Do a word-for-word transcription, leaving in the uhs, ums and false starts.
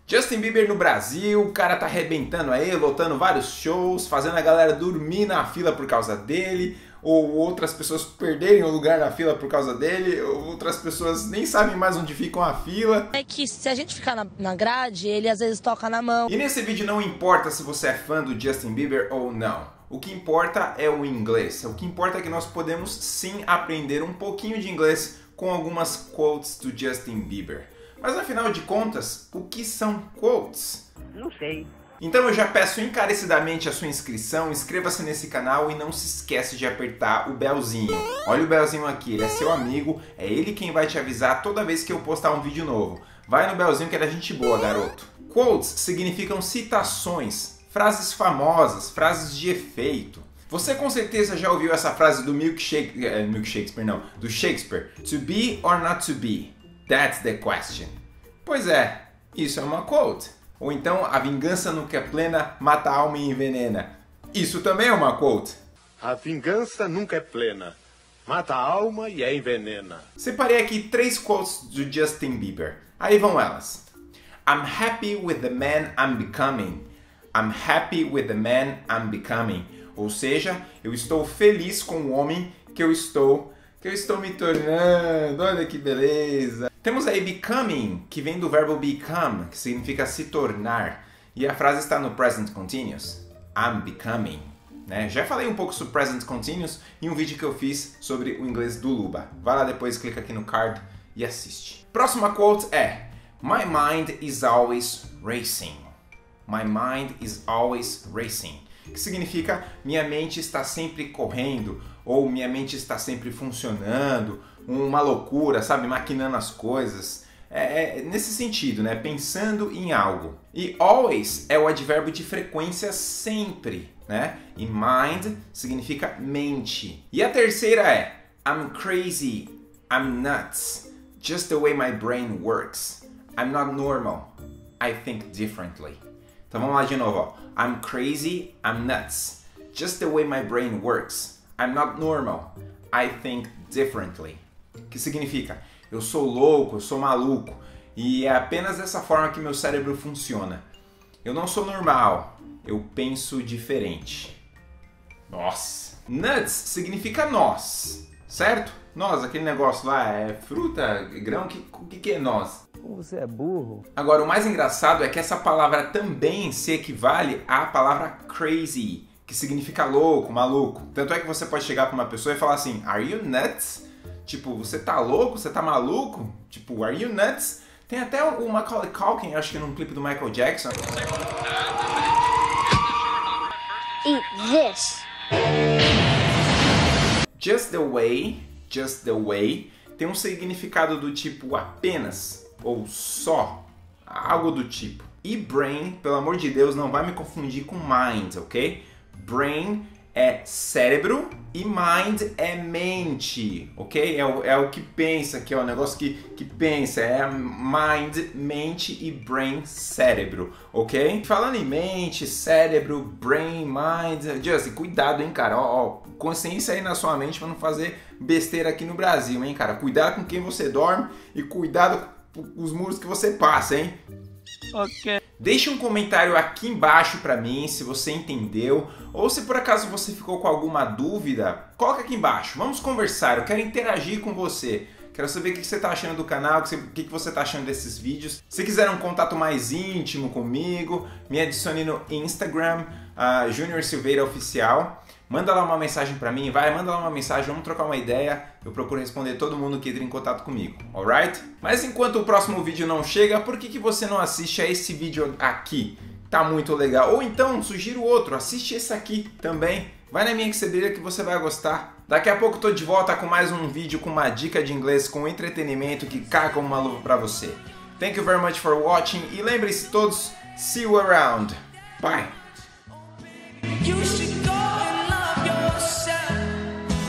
Justin Bieber no Brasil, o cara tá arrebentando aí, lotando vários shows, fazendo a galera dormir na fila por causa dele, ou outras pessoas perderem o lugar na fila por causa dele, ou outras pessoas nem sabem mais onde ficam a fila. É que se a gente ficar na, na grade, ele às vezes toca na mão. E nesse vídeo não importa se você é fã do Justin Bieber ou não. O que importa é o inglês. O que importa é que nós podemos sim aprender um pouquinho de inglês com algumas quotes do Justin Bieber. Mas afinal de contas, o que são quotes? Não sei. Então eu já peço encarecidamente a sua inscrição, inscreva-se nesse canal e não se esquece de apertar o belzinho. Olha o belzinho aqui, ele é seu amigo, é ele quem vai te avisar toda vez que eu postar um vídeo novo. Vai no belzinho que é da gente boa, garoto. Quotes significam citações, frases famosas, frases de efeito. Você com certeza já ouviu essa frase do Milkshake, uh, Milkshakespeare não, do Shakespeare. To be or not to be? That's the question. Pois é, isso é uma quote. Ou então, a vingança nunca é plena, mata a alma e envenena. Isso também é uma quote. A vingança nunca é plena, mata a alma e a envenena. Separei aqui três quotes do Justin Bieber. Aí vão elas. I'm happy with the man I'm becoming. I'm happy with the man I'm becoming. Ou seja, eu estou feliz com o homem que eu estou, que eu estou me tornando. Olha que beleza. Temos aí becoming, que vem do verbo become, que significa se tornar. E a frase está no present continuous. I'm becoming. Né? Já falei um pouco sobre present continuous em um vídeo que eu fiz sobre o inglês do Luba. Vai lá depois, clica aqui no card e assiste. Próxima quote é: My mind is always racing. My mind is always racing. Que significa minha mente está sempre correndo, ou minha mente está sempre funcionando, uma loucura, sabe, maquinando as coisas. É, é nesse sentido, né, pensando em algo. E always é o advérbio de frequência sempre, né? E mind significa mente. E a terceira é I'm crazy, I'm nuts, just the way my brain works. I'm not normal, I think differently. Então vamos lá de novo, ó. I'm crazy, I'm nuts. Just the way my brain works. I'm not normal. I think differently. Que significa, eu sou louco, eu sou maluco. E é apenas dessa forma que meu cérebro funciona. Eu não sou normal, eu penso diferente. Nossa. Nuts significa nós, certo? Nós, aquele negócio lá, é fruta, grão, o que, que é nós? Você é burro. Agora, o mais engraçado é que essa palavra também se equivale à palavra crazy, que significa louco, maluco. Tanto é que você pode chegar para uma pessoa e falar assim, are you nuts? Tipo, você tá louco? Você tá maluco? Tipo, are you nuts? Tem até o Macaulay Culkin, acho que num clipe do Michael Jackson. Eat this. Just the way, just the way, tem um significado do tipo apenas ou só, algo do tipo. E brain, pelo amor de Deus, não vai me confundir com mind, ok? Brain é cérebro e mind é mente, ok? É o, é o que pensa, que é o negócio que, que pensa, é mind, mente e brain, cérebro, ok? Falando em mente, cérebro, brain, mind, Justin, cuidado, hein, cara, ó, ó, consciência aí na sua mente para não fazer besteira aqui no Brasil, hein, cara? Cuidado com quem você dorme e cuidado com os muros que você passa, hein? Ok. Deixe um comentário aqui embaixo pra mim se você entendeu, ou se por acaso você ficou com alguma dúvida, coloca aqui embaixo, vamos conversar, eu quero interagir com você. Quero saber o que você está achando do canal, o que você está achando desses vídeos. Se quiser um contato mais íntimo comigo, me adicione no Instagram, uh, Junior Silveira Oficial. Manda lá uma mensagem pra mim, vai, manda lá uma mensagem, vamos trocar uma ideia. Eu procuro responder todo mundo que entra em contato comigo, alright? Mas enquanto o próximo vídeo não chega, por que, que você não assiste a esse vídeo aqui? Tá muito legal. Ou então, sugiro outro, assiste esse aqui também. Vai na minha que você brilha que você vai gostar. Daqui a pouco tô de volta com mais um vídeo com uma dica de inglês com entretenimento que cai como uma luva pra você. Thank you very much for watching e lembre-se todos, see you around. Bye!